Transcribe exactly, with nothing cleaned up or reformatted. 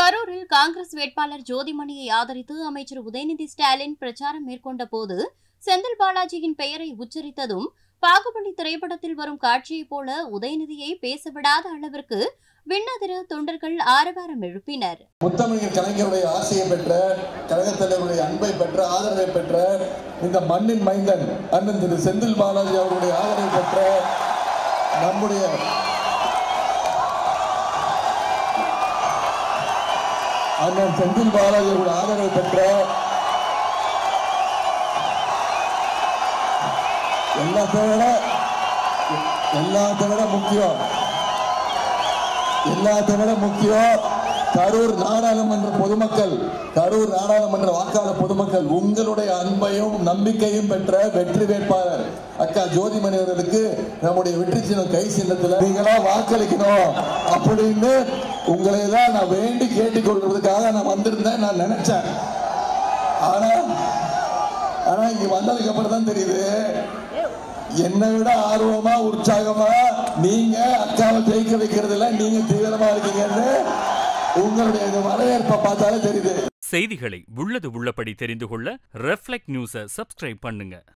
கரூரில் காங்கிரஸ் வேட்பாளர் ஜோதிமணியை ஆதரித்து அமைச்சர் உதயநிதி ஸ்டாலின் பிரச்சாரம் மேற்கொண்ட போது செந்தில் பாலாஜியின் பெயரை உச்சரித்ததும் பாகுபலி திரைப்படத்தில் வரும் காட்சியைப் போல உதயநிதியை பேசவிடாத அளவிற்கு விண்ணதிர தொண்டர்கள் ஆரவாரம் எழுப்பினர். முத்தமிழர் கலைஞருடைய ஆசையை பெற்ற, கழகத் தலைவருடைய அன்பை பெற்ற, ஆதரவை பெற்ற இந்த மண்ணின் மைந்தன் அண்ணன் திரு செந்தில் பாலாஜி அவருடைய ஆதரவை பெற்ற நம்முடைய அண்ணன் செந்தில் பாலாஜி அவருடைய ஆதரவை பெற்ற எல்லாத்தை விட எல்லாத்தை விட முக்கியம் எல்லாத்தை விட முக்கியம் கரூர் நாடாளுமன்ற பொதுமக்கள், கரூர் நாடாளுமன்ற வாக்காளர் பொதுமக்கள் உங்களுடைய அன்பையும் நம்பிக்கையும் பெற்ற வெற்றி வேட்பாளர் அக்கா ஜோதிமணி அவர்களுக்கு நம்முடைய வெற்றி சின்னம் கை சின்னத்தில் நீங்களா வாக்களிக்கணும் அப்படின்னு உங்களை தான் நான் வேண்டி கேட்டுக் கொள்றதுக்காக நான் வந்திருந்தேன். நான் நினைச்சேன், ஆனா ஆனா இங்க வந்ததுக்கு அப்புறம் தான் தெரியுது என்னை விட ஆர்வமா உற்சாகமா நீங்க அக்காவை ஜெயிக்க வைக்கிறதுல நீங்க தீவிரமா இருக்கீங்கன்னு உங்களுடைய வரவேற்பை பார்த்தாலே தெரியுது. செய்திகளை உள்ளது உள்ளபடி தெரிந்து கொள்ள ரெஃப்ளெக்ட் நியூஸை சப்ஸ்கிரைப் பண்ணுங்க.